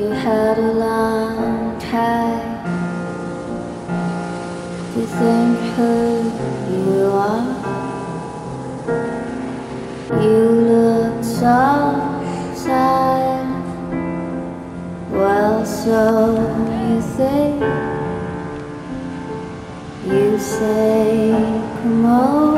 You had a long time to think who you are. You look so sad. Well, so you think. You say, come on.